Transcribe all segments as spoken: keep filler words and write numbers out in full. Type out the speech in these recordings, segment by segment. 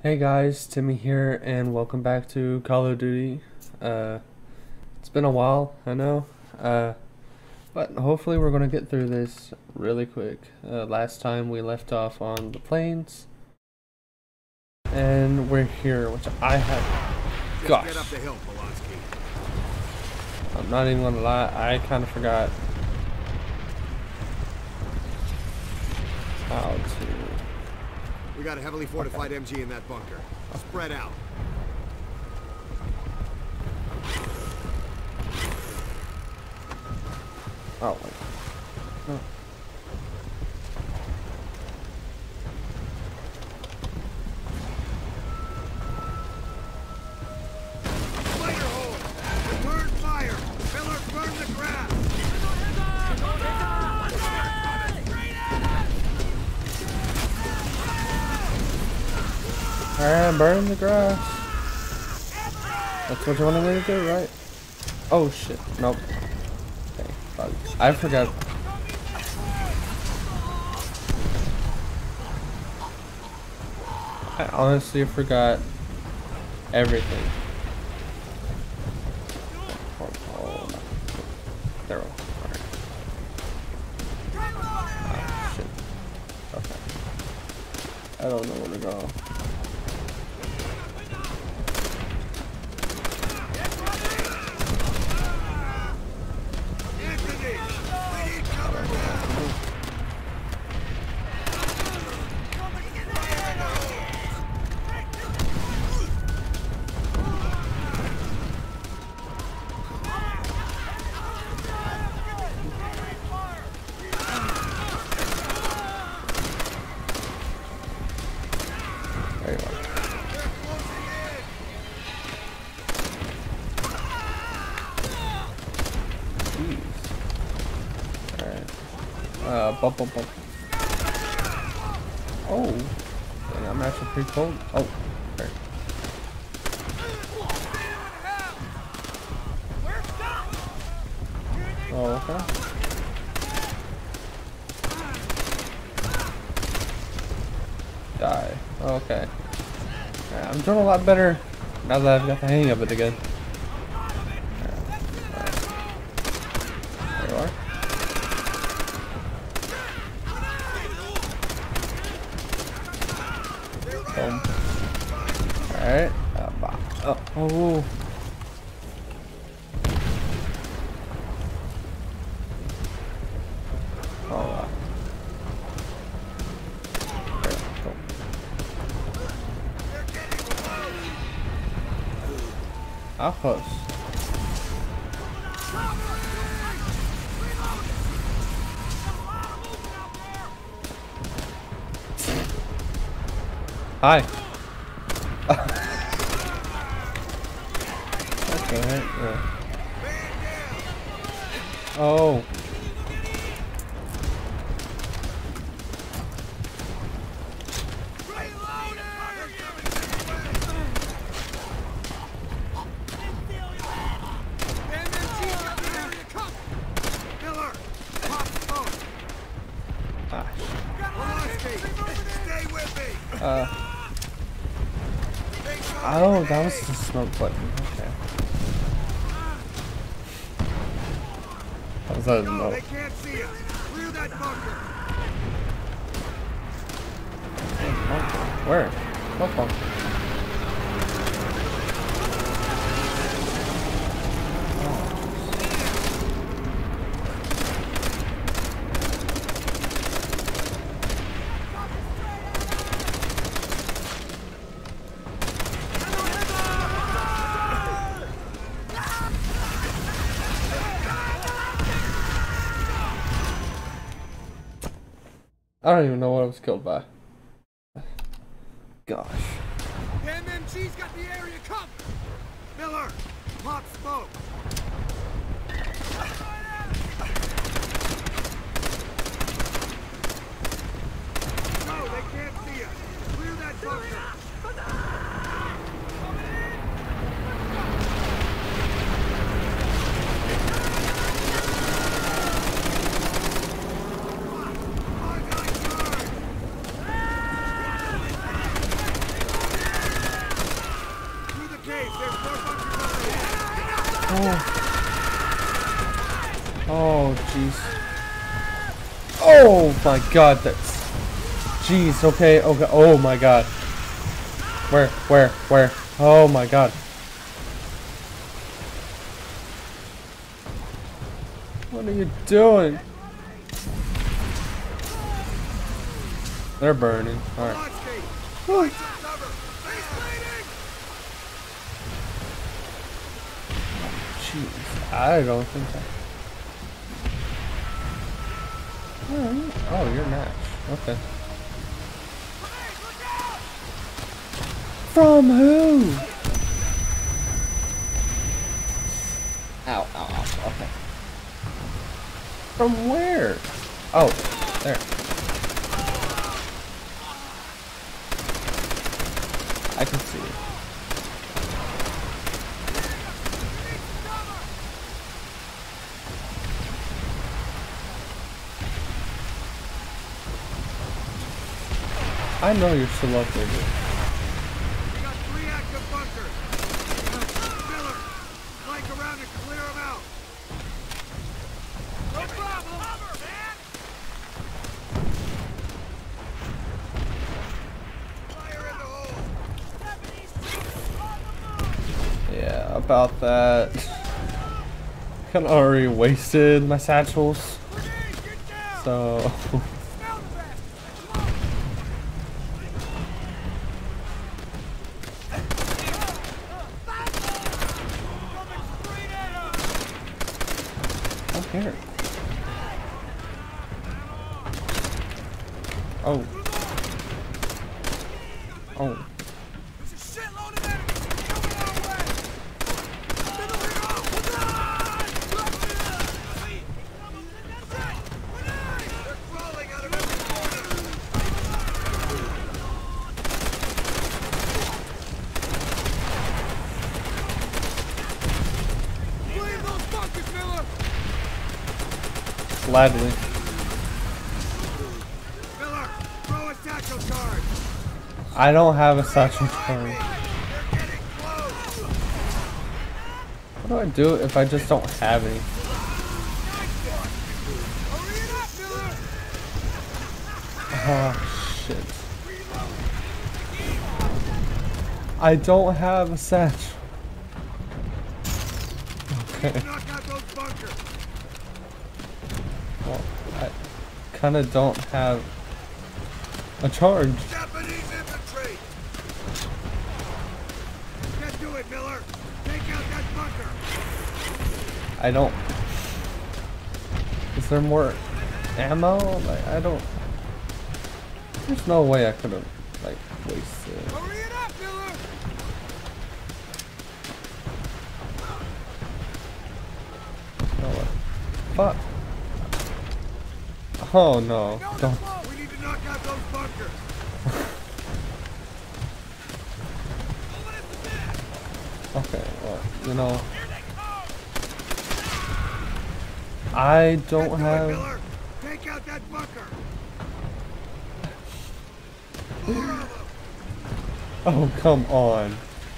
Hey guys, Timmy here, and welcome back to Call of Duty. Uh, it's been a while, I know, uh, but hopefully we're gonna get through this really quick. Uh, last time we left off on the plains, and we're here, which I have. Gosh, get up the hill, Polonsky. I'm not even gonna lie, I kind of forgot how to. We got a heavily fortified okay. M G in that bunker. Spread out. Oh, wait. Oh. Fire hole! Return fire! Miller, burn the grass! Alright, burn the grass. That's what you wanted me to do, right? Oh shit, nope. Okay, bug. I forgot. I honestly forgot everything. Oh, oh. There we go. Alright. Ah, shit. Okay. I don't know where to go. There you are. Jeez. Alright. Uh, bump, bump, bump. Oh. Dang, I'm actually pretty cold. Oh. Okay. Oh, okay. Die. Okay. Right, I'm doing a lot better now that I've got the hang of it again. Right. Right. There you are. Boom. Alright. Uh, oh. Oh. Alright. How close? Hi. Okay, right? Yeah. Oh. Uh, oh, that was the smoke button. Okay. That was a no, no. they can't see us. Clear that bunker. Where? What bunker? I don't even know what I was killed by. Gosh. The M M G's got the area covered. Miller, hot smoke. No, they can't see us. Clear that bunker. Oh, jeez. Oh my god, that's... Jeez, okay, okay, oh my god. Where, where, where? Oh my god. What are you doing? They're burning. Alright. Jeez, I don't think that. Oh, you're Nash. Okay. From who? Ow, ow, ow. Okay. From where? Oh, there. I can see it. I know you're still up there, dude. We got three active bunkers. Miller, flank around and clear them out. No problem. Cover, man. Fire in the hole. Yeah, about that. Kinda already wasted my satchels. So here. Oh. Oh. There's a shitload of enemies coming our way. They're crawling out of every corner. Clean those bunkers, Miller. Gladly. Miller, throw a satchel charge. I don't have a satchel charge. They're getting close. What do I do if I just don't have any? Hurry it up, Miller. Oh shit. I don't have a satchel. Okay. Knock out those bunkers. Well, I kinda don't have a charge. Japanese infantry. Get to it, Miller. Take out that bunker. I don't. Is there more ammo? Like, I don't. There's no way I could have, like, wasted it. Hurry it up, Miller. You know what? Fuck. Oh no. Don't. We need to knock out those bunkers. Okay, well, you know. I don't Get to it, have. Miller. Take out that bunker. Oh, come on.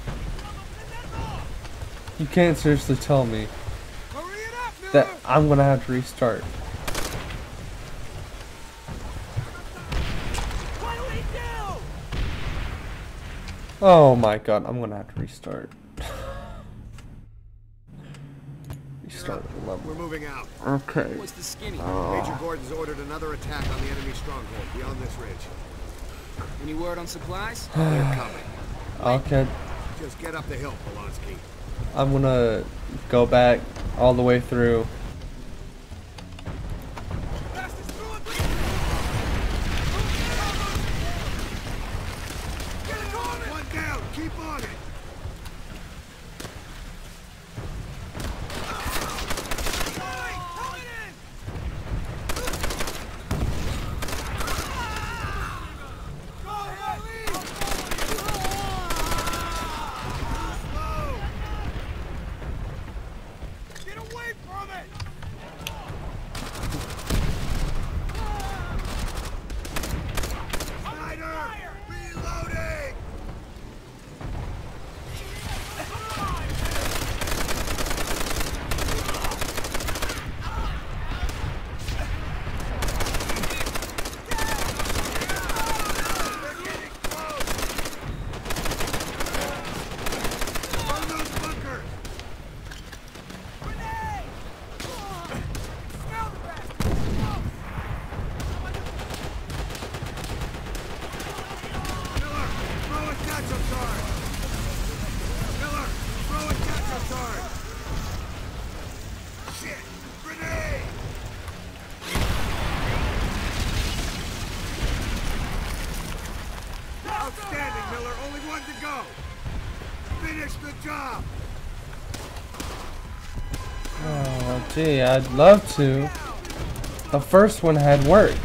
You can't seriously tell me Hurry it up, Miller. that I'm gonna have to restart. What do we do? Oh my god, I'm gonna have to restart. Restart the level. We're moving out. Okay. What's the skinny? Oh. Major Gordon's ordered another attack on the enemy stronghold beyond this ridge. Any word on supplies? They're coming. Okay. Just get up the hill, Polonsky. I'm gonna go back all the way through. One down. Keep on it. Get away from it! Snyder! Reloading! Only one to go. Finish the job. Oh, gee, I'd love to. The first one had worked.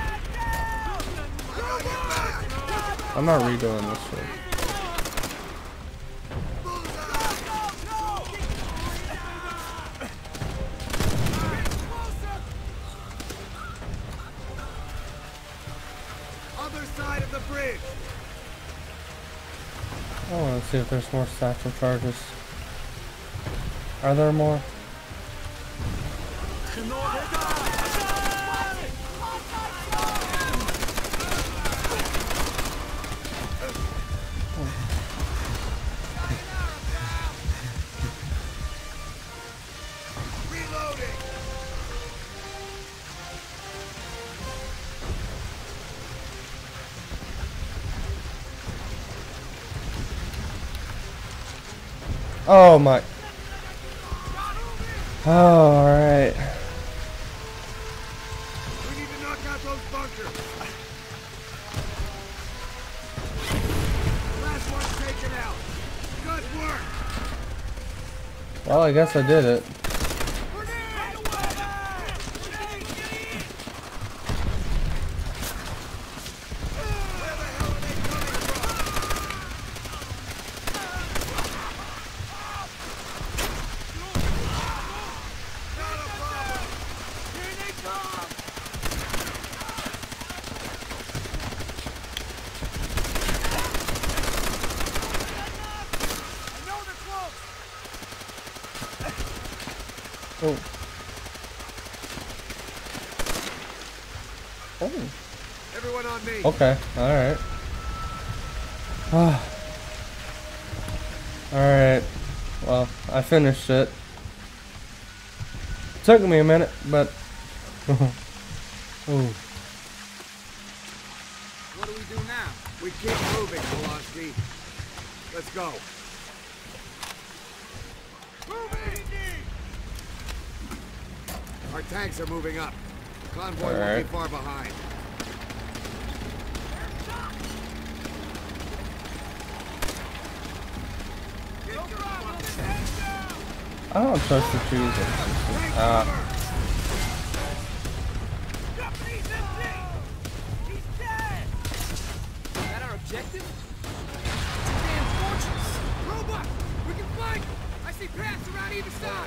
I'm not redoing this shit. Other side of the bridge. I want to see if there's more satchel charges. Are there more? Reloading. Oh my. Oh, alright. We need to knock out those bunkers. Last one taken out. Good work. Well, I guess I did it. Oh. Oh. Everyone on me. Okay. Alright. Alright. Well, I finished it. Took me a minute, but... Oh. What do we do now? We keep moving, Kowalski. Let's go. Moving! Our tanks are moving up. The convoy won't Alright. be far behind. I don't trust the trees. Ah. Is that our objective? Damn fortress! Roebuck! We can flank them! I see paths around either side!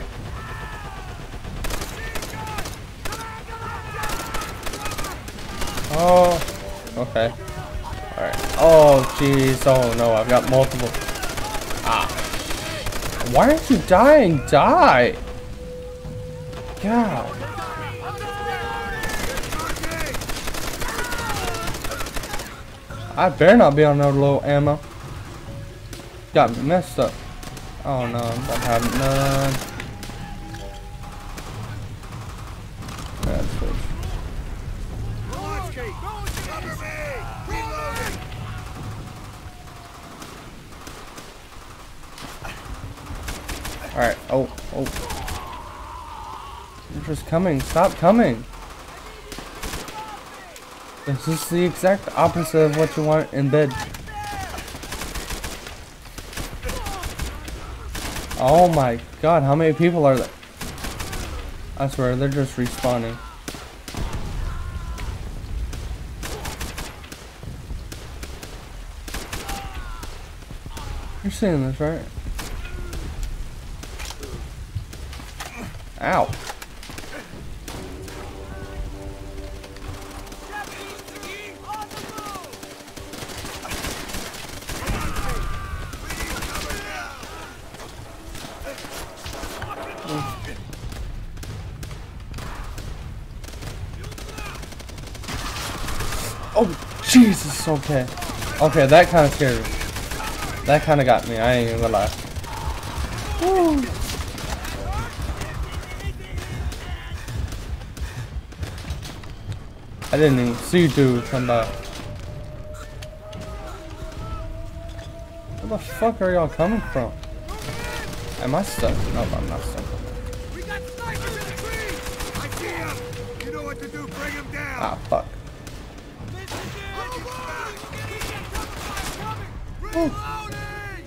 Oh. Okay. Alright. Oh, jeez. Oh, no. I've got multiple. Ah. Why aren't you dying? Die! God. I better not be on no low ammo. Got me messed up. Oh no, I'm not having none. That's good. Alright, oh, oh. You're just coming, stop coming. This is the exact opposite of what you want in bed. Oh my god, how many people are there? I swear, they're just respawning. You're seeing this, right? Ow. Oh, Jesus, okay. Okay, that kind of scared me. That kind of got me, I ain't even gonna lie. Woo. I didn't even see you dude come by. Where the fuck are y'all coming from? Am I stuck? Nope, I'm not stuck. We got snipers in the trees! I see him! You know what to do, bring him down! Ah, fuck. Reloading!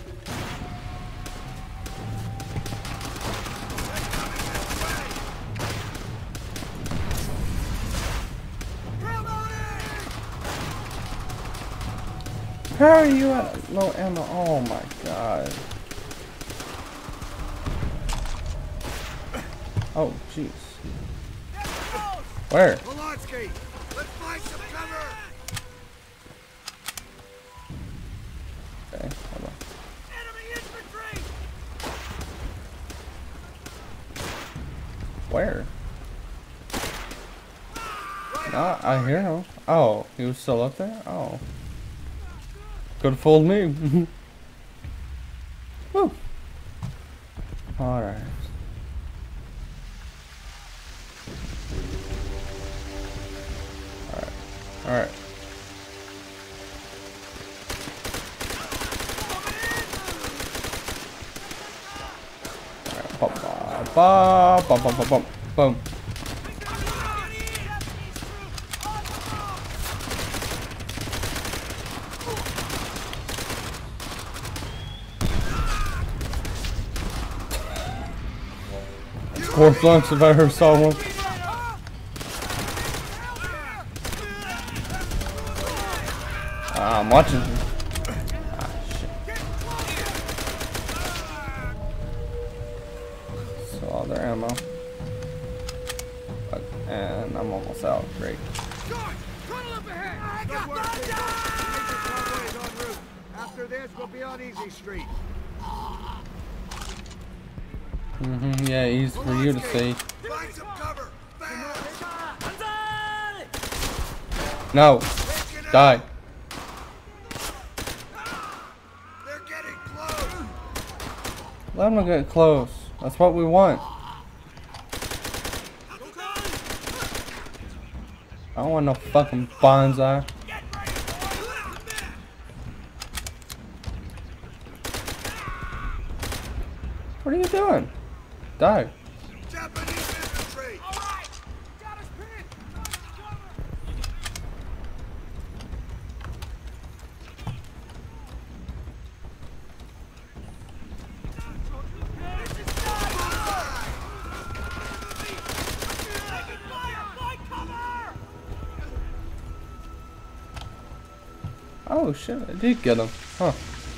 How are you at low ammo? Oh my god. Oh jeez. Where? Polanski, let's find some cover! Okay, hold on. Enemy infantry! Where? No, I hear him. Oh, he was still up there? Oh. Could have fooled me. Woo. Alright. Alright. Alright. Alright. Bum, bum, bum, bum, bum, bum. Boom. Four flunks if I ever saw one. Ah, I'm watching. Ah, shit. So all their ammo. Fuck, and I'm almost out. Great. After this, we'll be on Easy Street. Mm-hmm, yeah, easy for you to see. Find some cover. No. Die. They're getting close. Let them get close. That's what we want. I don't want no fucking bonsai. What are you doing? Die. Japanese infantry. All right. Got us pinned. Oh shit, I did get him. Huh.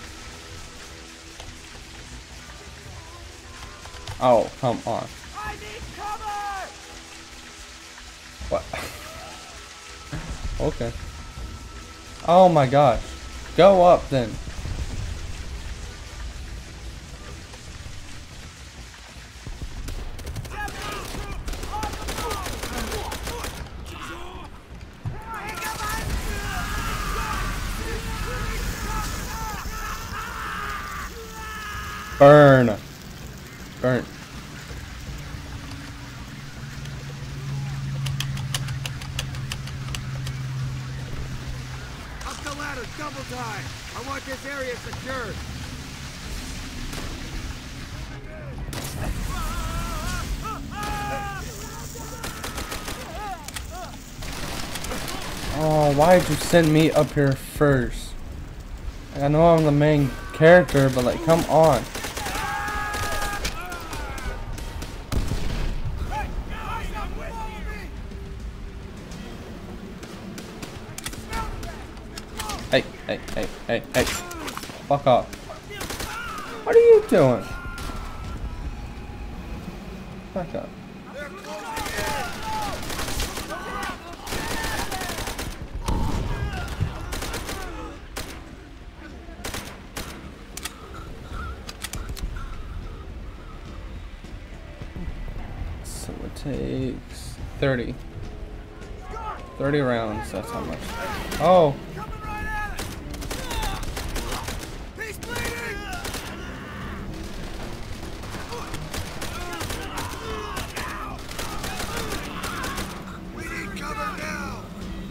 Oh, come on. I need cover. What? Okay. Oh my gosh. Go up then. Burn. Burn. Up the ladder, double time. I want this area secured. Oh, why'd you send me up here first? I know I'm the main character, but like, come on. Hey, hey, hey, hey, hey. Fuck off. What are you doing? Back up. So it takes thirty. thirty rounds, that's how much. Oh! He's bleeding. We need cover now.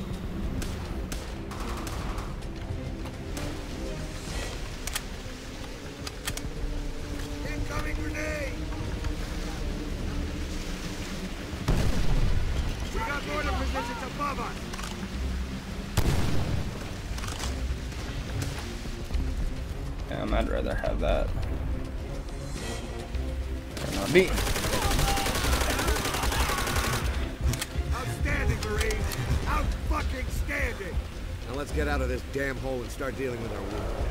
Incoming grenade. We got mortar positions above us. Damn, I'd rather have that. Better not be. Outstanding, Marine! Out fucking standing! Now let's get out of this damn hole and start dealing with our wound.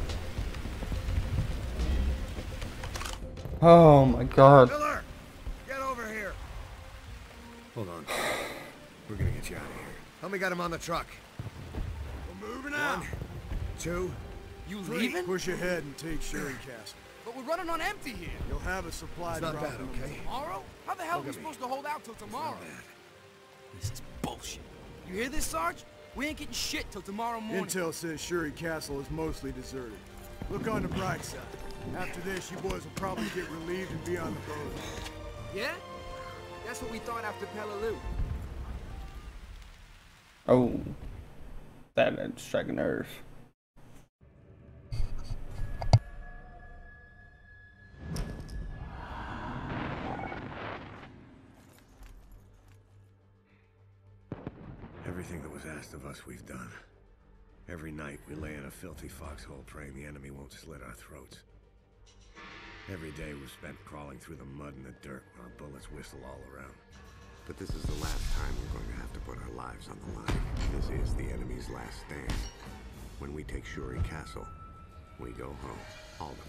Oh my god. Miller! Get over here! Hold on. We're gonna get you out of here. Help me get him on the truck. We're moving out! One, two, You three. leaving? Push ahead and take Sherry Castle. But we're running on empty here. You'll have a supply It's not drop bad, in okay? Tomorrow? How the hell are we Look at me. supposed to hold out till tomorrow? Not bad. This is bullshit. You hear this, Sarge? We ain't getting shit till tomorrow morning. Intel says Sherry Castle is mostly deserted. Look on the bright side. After this, you boys will probably get relieved and be on the boat. Yeah? That's what we thought after Peleliu. Oh. That had struck a nerve. Everything that was asked of us, we've done. Every night, we lay in a filthy foxhole praying the enemy won't slit our throats. Every day we've spent crawling through the mud and the dirt while bullets whistle all around. But this is the last time we're going to have to put our lives on the line. This is the enemy's last stand. When we take Shuri Castle, we go home. All of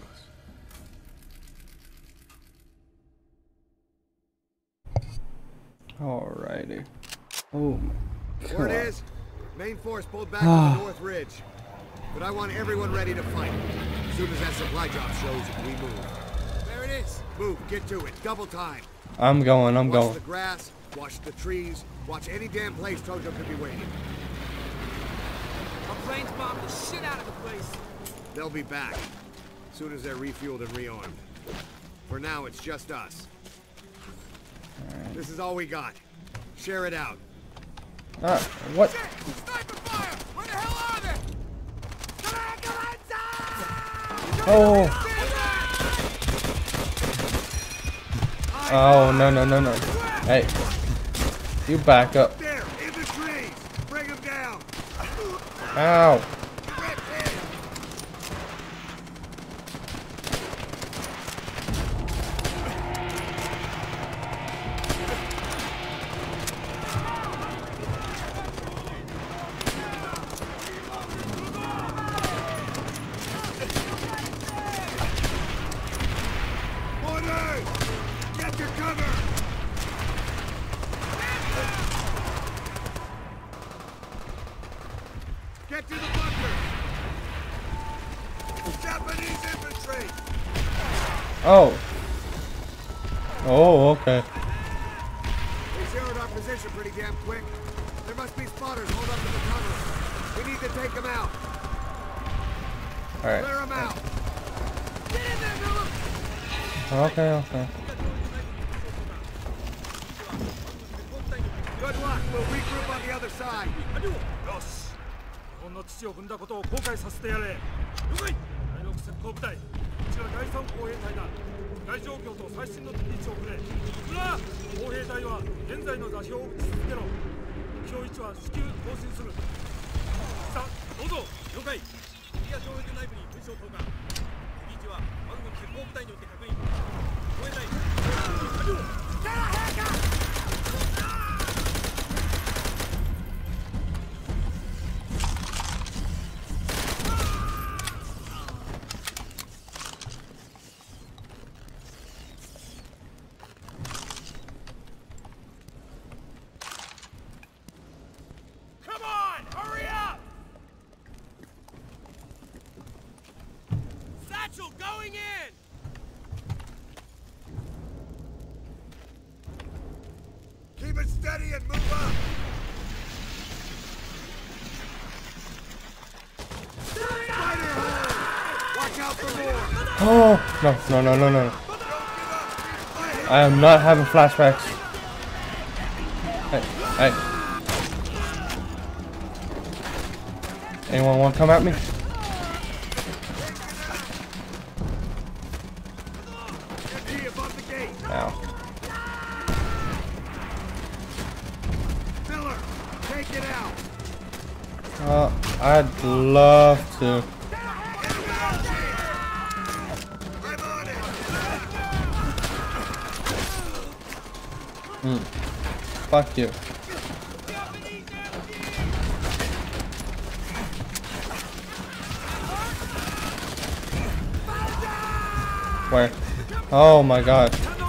us. Alrighty. Oh my god. Word is, main force pulled back on the North Ridge. But I want everyone ready to fight. As soon as that supply drop shows, we move. There it is. Move, get to it, double time. I'm going, I'm Watch going. the grass, watch the trees, watch any damn place Tojo could be waiting. Our planes bombed the shit out of the place. They'll be back, as soon as they're refueled and rearmed. For now, it's just us. Right. This is all we got. Share it out. Ah, what? Shit! Sniper fire! Where the hell are they? Oh. Oh, no, no, no, no. Hey. You back up. There, in the trees. Bring them down. Ow. Get your cover! Get to the bunker! Japanese infantry! Oh. Oh, okay. We zeroed our position pretty damn quick. There must be spotters hold up to the cover. We need to take them out. Alright. Clear them out. Get in there, Miller! Okay, okay. Good luck. We'll regroup on the other side. よし、日本の父を踏んだことを後悔させてやれ。了解。第六戦闘部隊、こちら第三歩兵隊だ。被害状況と最新の位置をくれ。村、歩兵隊は現在の座標を打ち続けろ。目標位置は至急更新する。さあ、どうぞ。了解。リア上陸内部に文章投下。敵位置は我軍鉄砲部隊によって確認。歩兵隊、完了。 Going in! Keep it steady and move up! Spider hole! Watch out for more! Oh, no, no, no, no, no. I am not having flashbacks. Hey, hey. Anyone want to come at me? Ow. Miller, take it out. Uh, I'd love to. Mm. Fuck you. Where? Oh my god.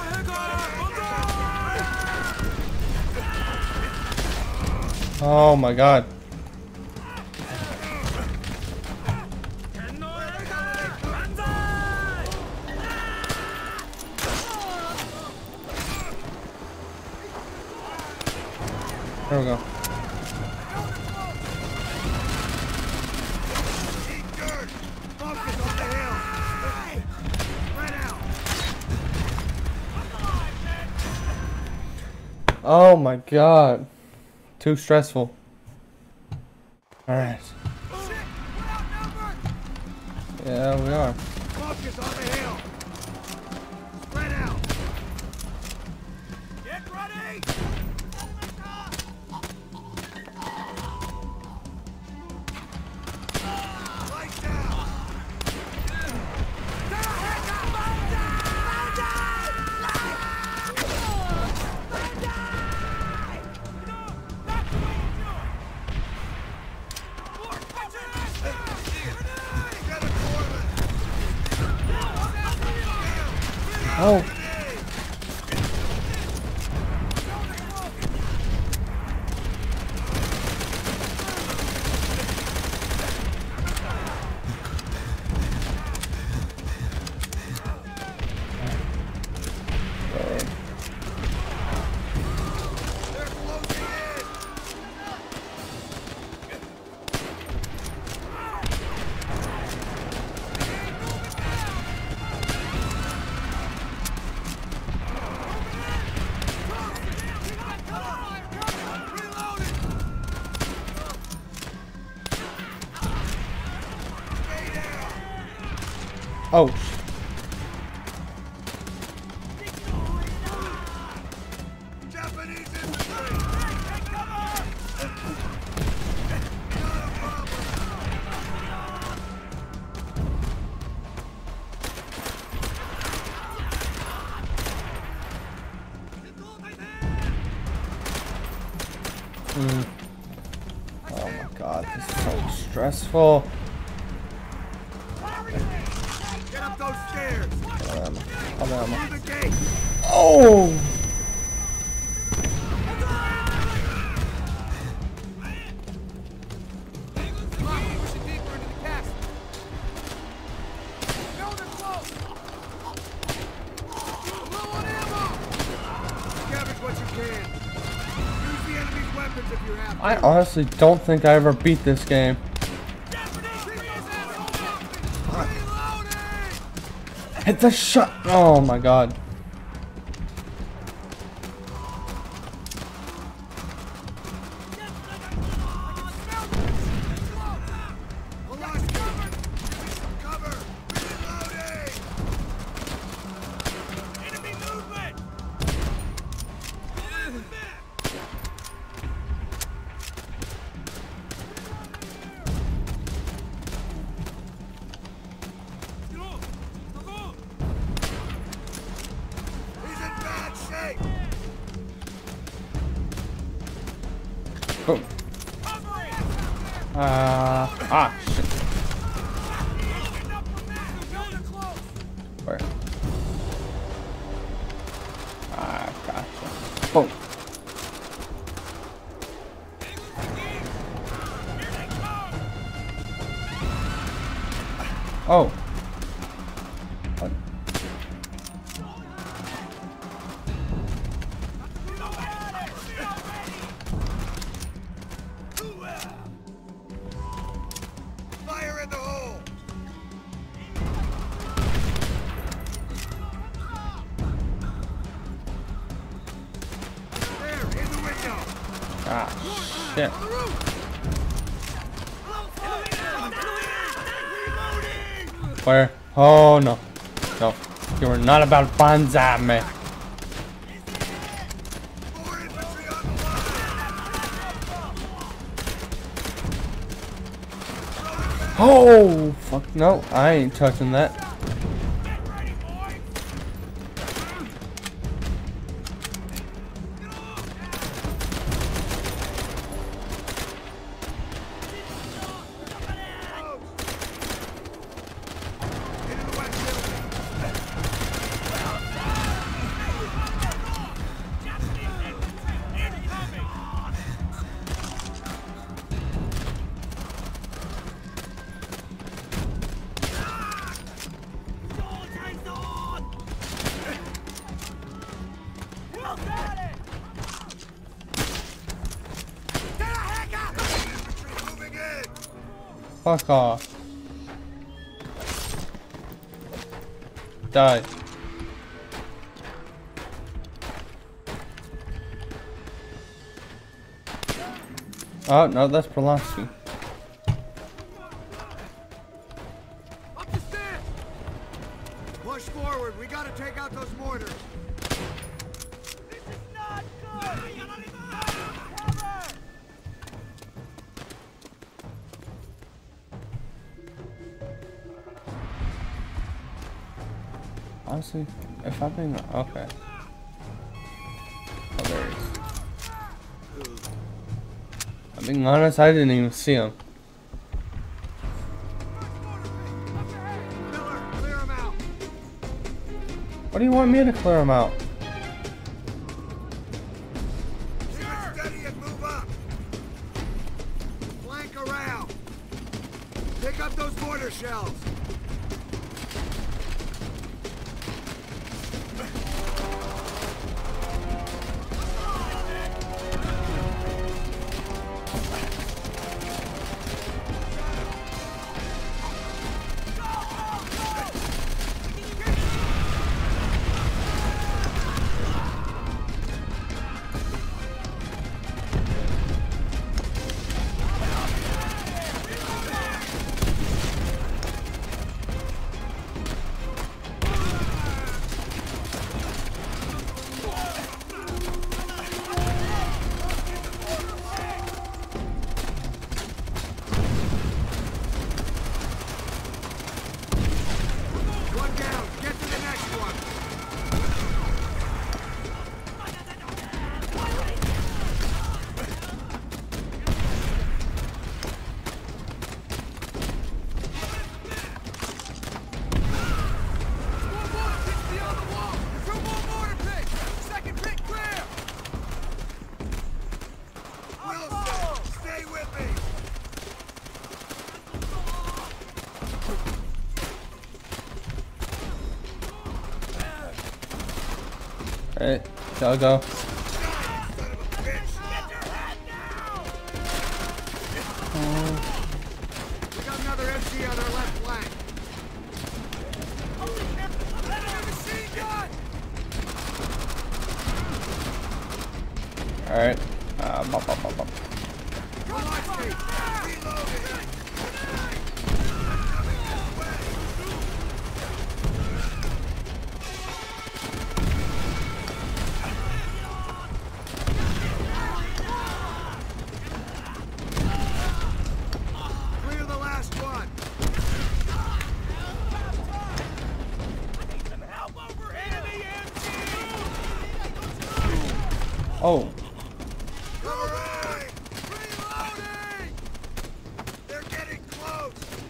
Oh my god. There we go. Oh my god. Too stressful. Alright. Yeah, we are. Focus on the hill. Spread out. Get ready. Lights out. Oh. Oh. Japanese infantry. Mm. Oh my god, this is so stressful. Get up those stairs. Um, um, Through the gate. oh! Come on, push it deeper into the castle. No, they're close. Low on ammo. Scavenge what you can. Use the enemy's weapons if you have to. I honestly don't think I ever beat this game. Hit the shot! Oh my god. Cover. Reloading. Enemy movement! He's in bad shape. Boom. Uh, ah, shit. Where? Ah, gotcha. Boom. Oh. What? Fire in the hole. There, in the window. Ah, shit. Where? Oh no. No. You were not about banzai, man. More infantry on the line. Oh, fuck no. I ain't touching that. Get Fuck off. Die. Oh, no, that's Prolonsky. Up the stairs! Push forward. We gotta take out those mortars. This is not good! Cover! Honestly, if I'm being okay. Oh, there he is. I'm being honest, I didn't even see him. Miller, clear him out. What do you want me to clear him out? Keep it steady and move up. Flank around. Pick up those mortar shells. Alright, shall I go? We got another M C on our left flank. Alright. Uh, bop, bop, bop, bop. Clear the last one. Oh. Alright! Reloading! They're getting close!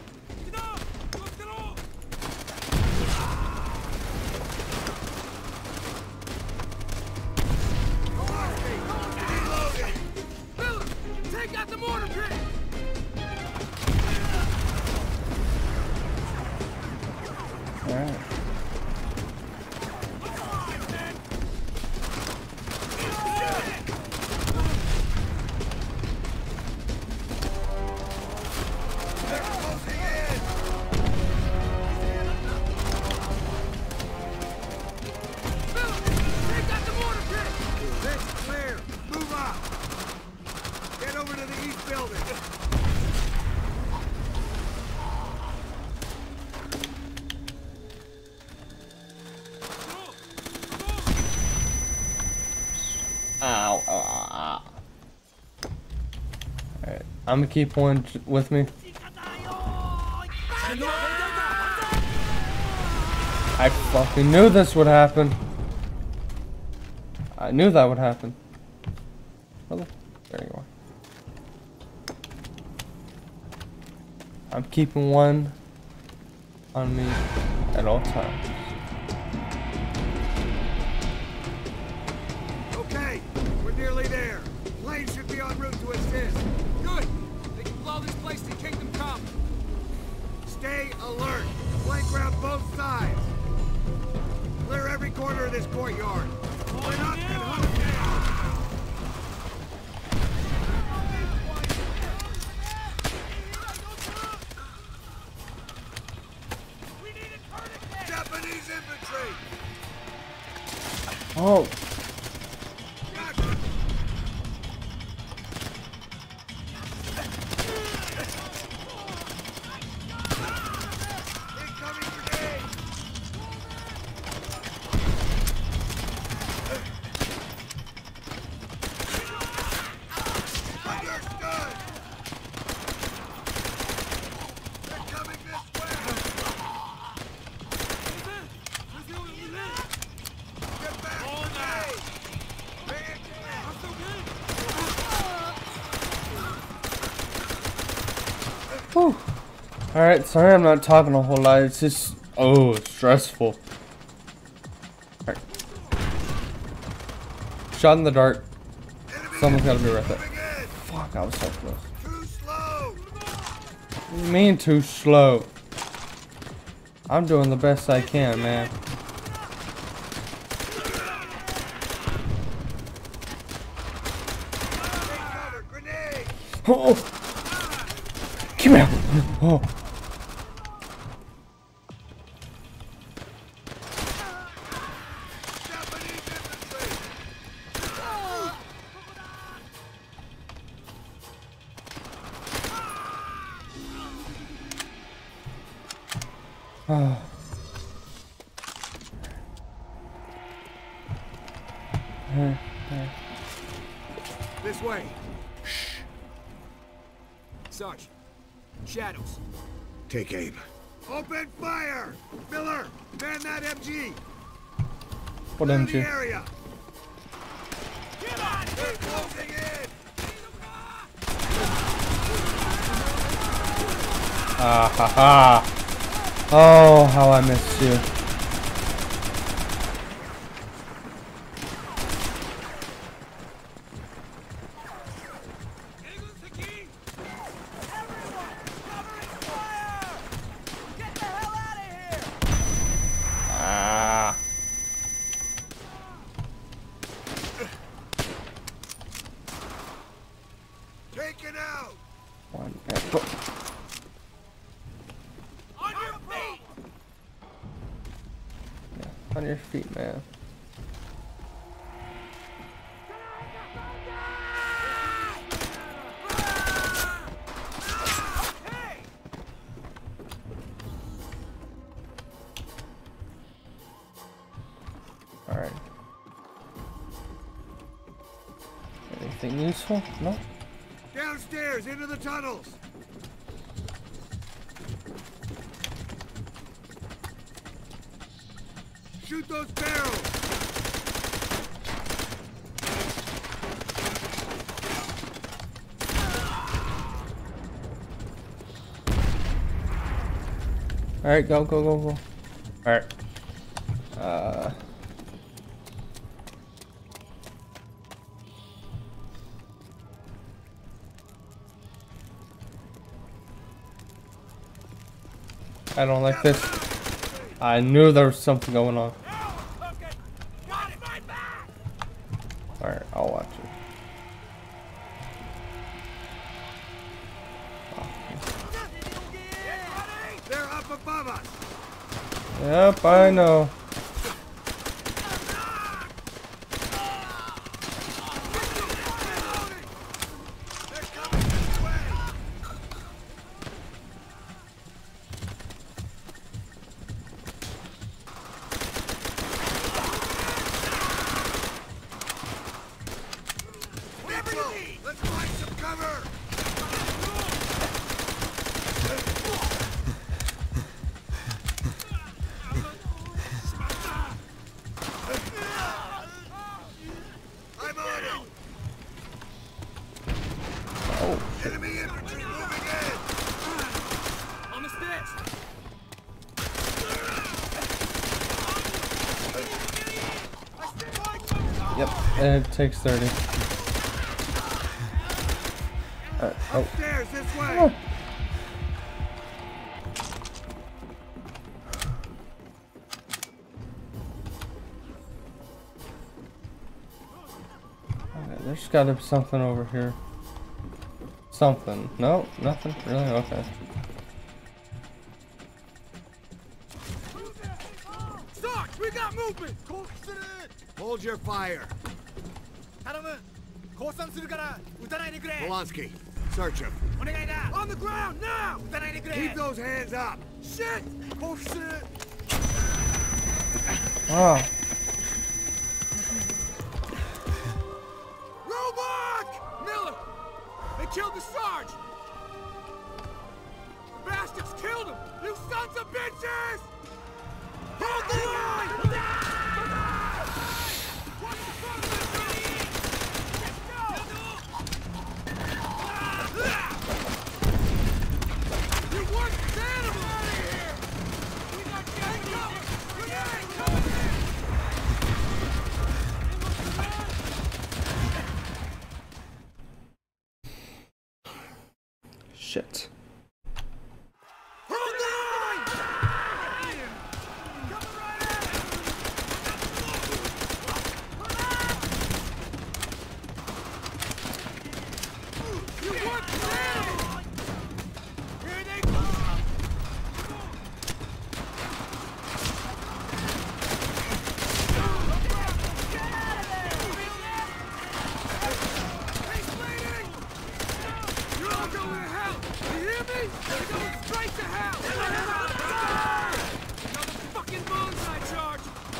Reloading! Miller, take out the mortar pit! Alright. They're closing in! Miller, take out the mortar pit! This is clear! Move up! Get over to the east building! Ow. Ow, ow, ow. Alright. I'm gonna keep one j- with me. I fucking knew this would happen. I knew that would happen. Oh, there you are. I'm keeping one on me at all times. Okay, we're nearly there. Planes should be en route to assist. Good! They can blow this place to Kingdom Come! Stay alert. Flank around both sides. Clear every corner of this courtyard. Line up and hunt down. Japanese infantry! Oh. Gotcha! Incoming grenade! Understood! They're coming this way! Get back! Grenade! Whew. Alright, sorry I'm not talking a whole lot. It's just, oh, it's stressful. Alright. Shot in the dark. Someone's gotta be right there. Fuck, I was so close. Too slow! What do you mean too slow? I'm doing the best I can, man. Take cover! Grenade! Oh! Come here! Oh! Japanese infantry! Oh. This way. Shh. Sarge. Shadows. Take aim. Open fire! Miller, man that M G! What Clear M the G? area! Get on! They're closing in! Ah ha ha! Oh, how I missed you. Ah. Taken out! One. Go. On your feet! On your feet, man. Alright. Anything useful? No? Downstairs, into the tunnels! Shoot those barrels! Alright, go, go, go, go. Alright. Uh. I don't like this. I knew there was something going on. Alright, I'll watch it. They're up above us! Yep, I know. They're coming this way! Mitchell, let's find some cover! I'm on it! Oh, Enemy infantry moving in! On the stairs. yep, and it takes thirty. Alright, oh. Upstairs, this way! Oh. Okay, there's gotta be something over here. Something. No, nothing? Really? Okay. We got movement! Hold your fire. 頼む降参するから撃たないでくれ Polanski, search him. お願いだ On the ground now 撃たないでくれ Keep those hands up. Shit! 降伏する Ah. Roebuck! Miller! They killed the Sarge! The bastards killed him! You sons of bitches! Hold the line! Watch the front of the train! Let's go! You worthless animal! Out of here! We got gang cover! Grenade coming in! Shit. Hold the line! Coming right at us! You worthless animal! Here they come! Get out of there! Hey, Slading! You're all going to hell! You hear me? You're going straight to hell! Another fucking bonsai charge!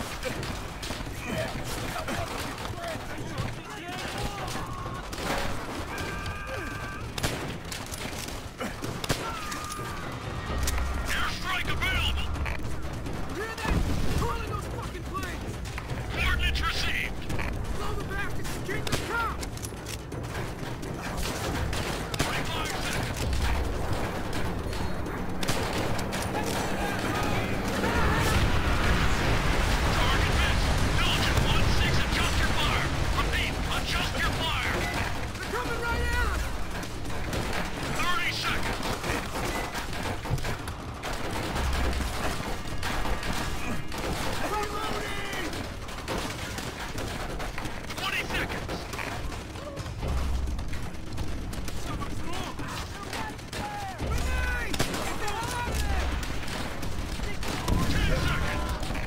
Airstrike available! Hear that? Twirling those fucking planes! Coordinates received! Blow the bastards and keep them calm! forty-five seconds! Target missed! Diligent one six, adjust your fire! Repeat, adjust your fire! They're coming right at us! thirty seconds! Reloading! twenty seconds! Something's wrong! Grenade! Get the hell out of there! ten seconds!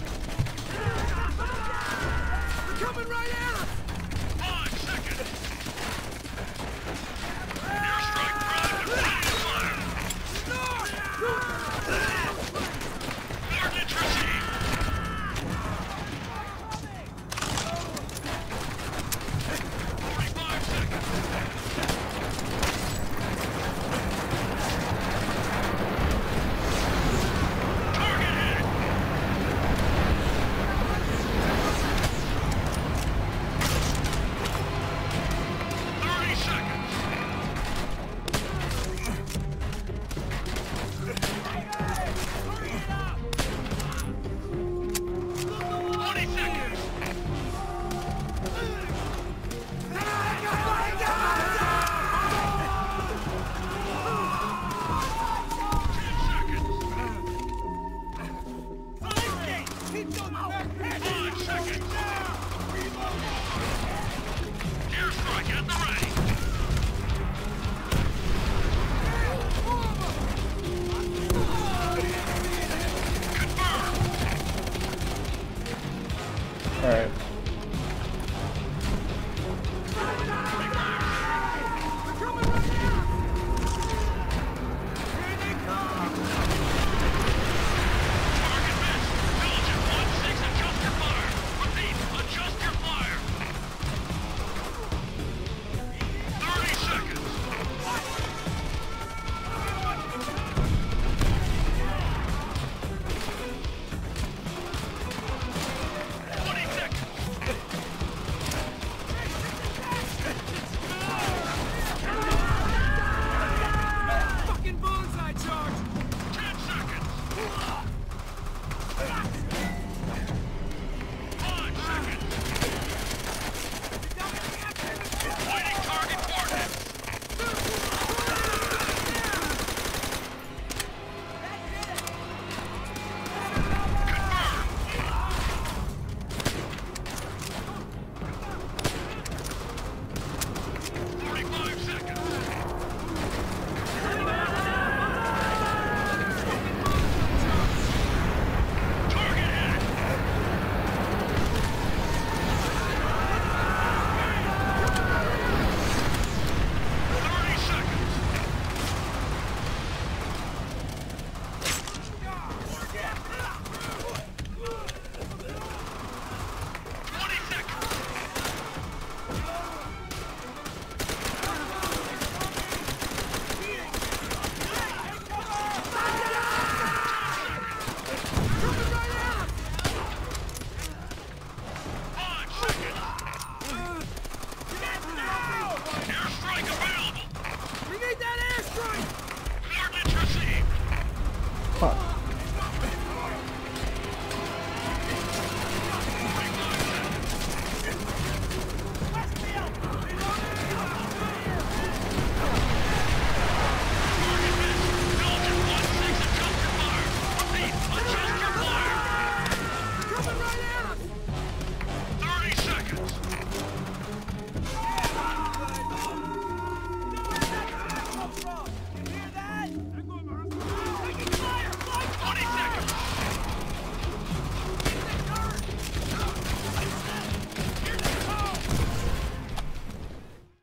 They're coming right at us! five seconds! Airstrike prime and ready to fire! Coordinates received! forty-five seconds! Target hit! thirty seconds! twenty seconds! ten seconds! five seconds! Airstrike at the ready! Confirmed! Alright. Target missed! Diligent one six, adjust your fire! Repeat, adjust your fire! thirty seconds! twenty seconds!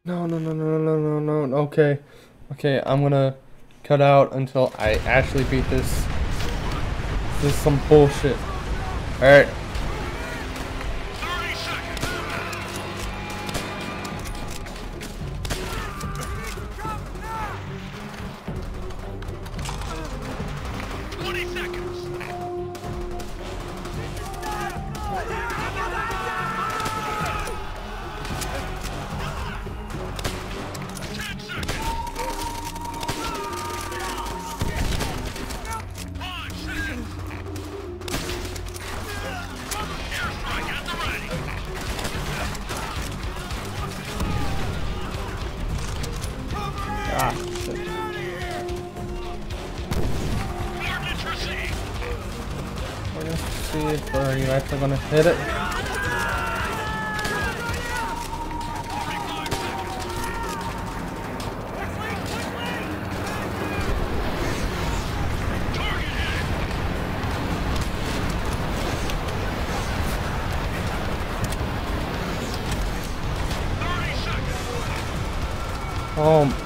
No, no, no, no, no, no, no, no. Okay. Okay, I'm gonna cut out until I actually beat this. This is some bullshit. Alright. Ah, shit. We're gonna see if are you actually gonna hit it. Oh.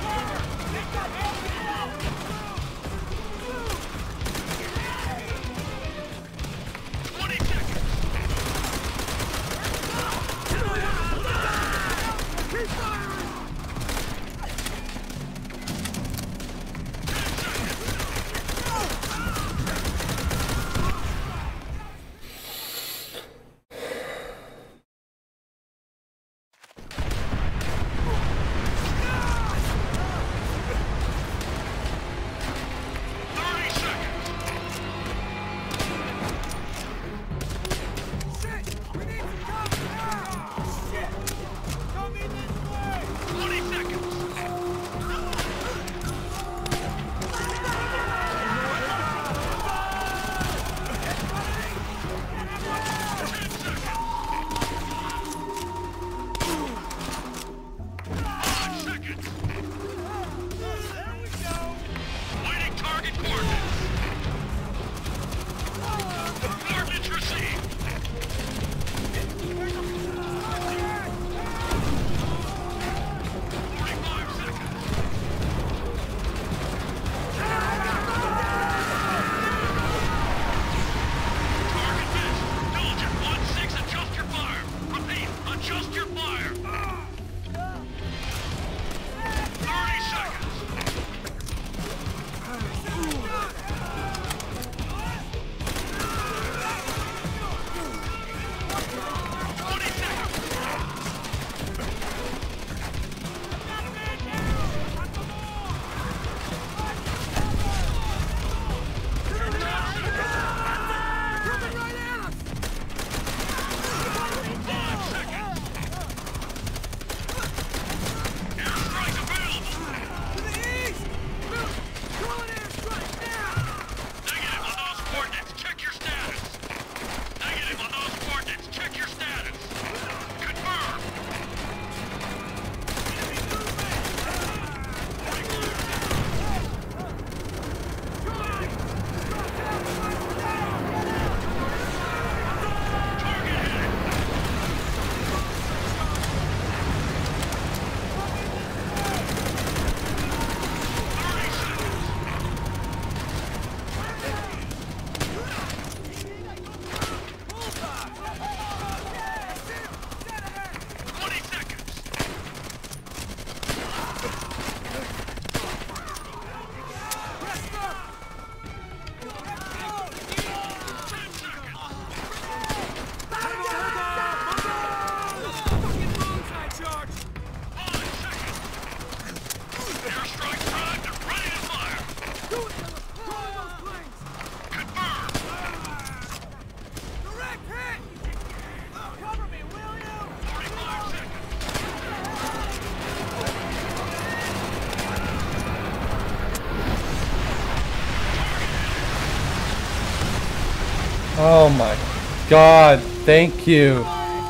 Oh my God, thank you.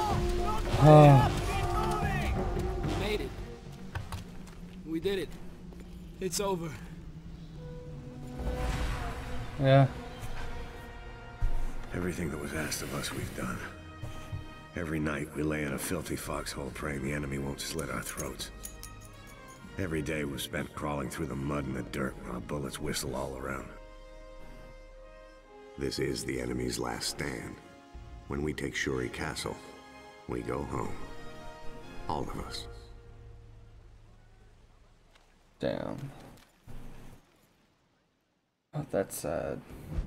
Oh. We made it. We did it. It's over. Yeah. Everything that was asked of us, we've done. Every night we lay in a filthy foxhole praying the enemy won't slit our throats. Every day was spent crawling through the mud and the dirt while bullets whistle all around. This is the enemy's last stand. When we take Shuri Castle, we go home. All of us. Damn. Oh, that's sad.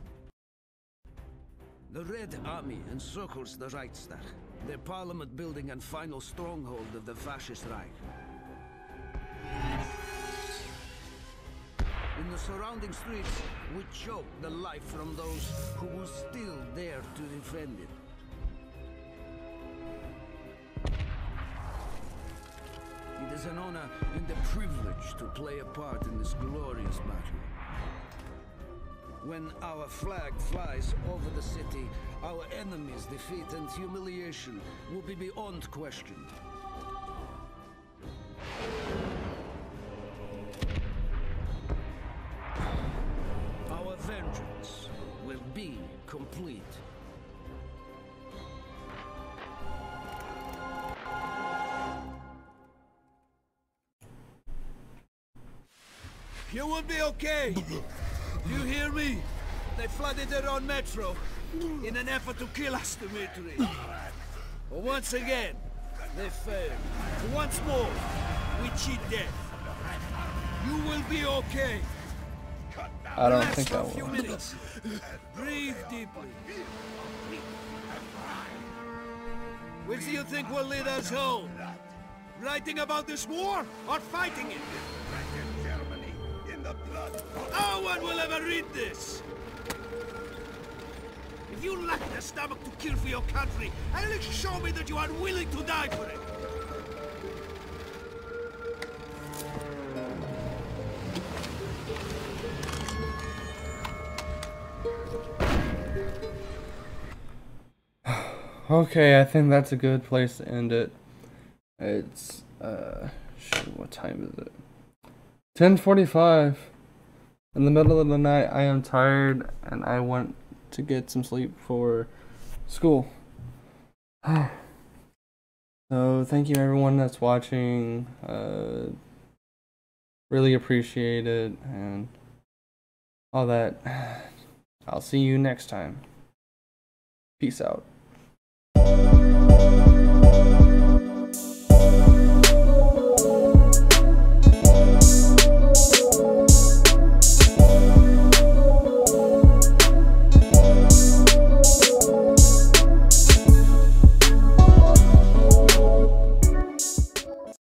The Red Army encircles the Reichstag, the parliament building and final stronghold of the Fascist Reich. In the surrounding streets, we choke the life from those who will still dare to defend it. It is an honor and a privilege to play a part in this glorious battle. When our flag flies over the city, our enemies' defeat and humiliation will be beyond question. Our vengeance will be complete. You will be okay. You hear me? They flooded their own metro in an effort to kill us, Dmitri. But once again, they failed. Once more, we cheat death. You will be okay. I don't Relax think for I a few will. minutes. Breathe deeply. Which do you think will lead us home? Writing about this war or fighting it? No one will ever read this! If you lack the stomach to kill for your country, at least show me that you are willing to die for it! Okay, I think that's a good place to end it. It's, uh, shoot, what time is it? ten forty-five. In the middle of the night, I am tired and I want to get some sleep for school. So, thank you everyone that's watching. Uh, really appreciate it and all that. I'll see you next time. Peace out.